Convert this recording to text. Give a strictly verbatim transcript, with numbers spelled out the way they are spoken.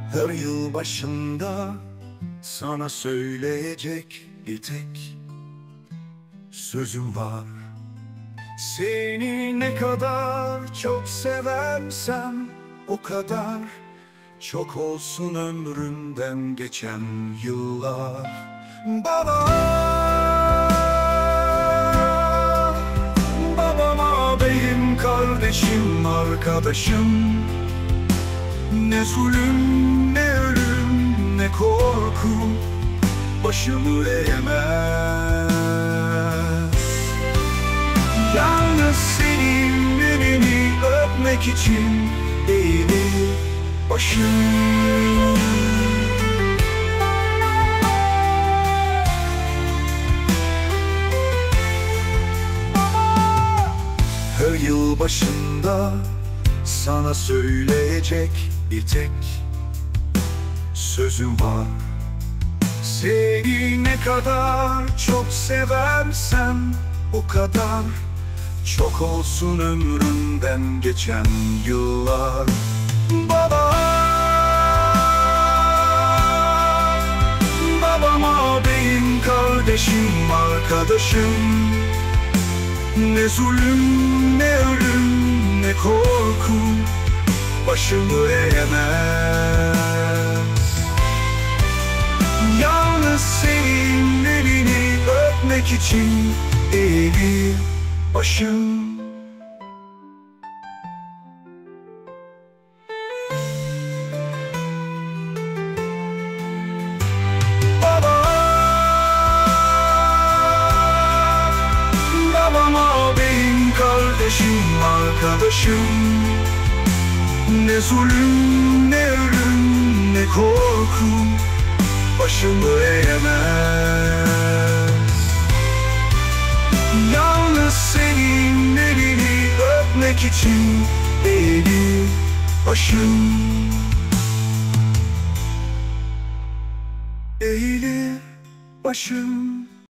Her yıl başında sana söyleyecek bir tek sözüm var. Seni ne kadar çok seversem o kadar çok olsun ömrümden geçen yıllar. Baba, babam, ağabeyim, kardeşim, arkadaşım. Ne zulüm, ne ölüm, ne korku başımı eğemez. Yalnız senin elini öpmek için eğilir başım. Her yıl başında sana söyleyecek bir tek sözüm var. Seni ne kadar çok seversem o kadar çok olsun ömrümden geçen yıllar. Baba, babam, ağabeyim, kardeşim, arkadaşım. Ne zulüm, ne ölüm, ne korku başımı eğemez. Yalnız senin elini öpmek için eğilir başım. Baba, babam, ağabeyim, kardeşim, arkadaşım. Ne zulüm, ne ölüm, ne korku başımı eğemez. Yalnız senin elini öpmek için eğilir başım. Eğilir başım.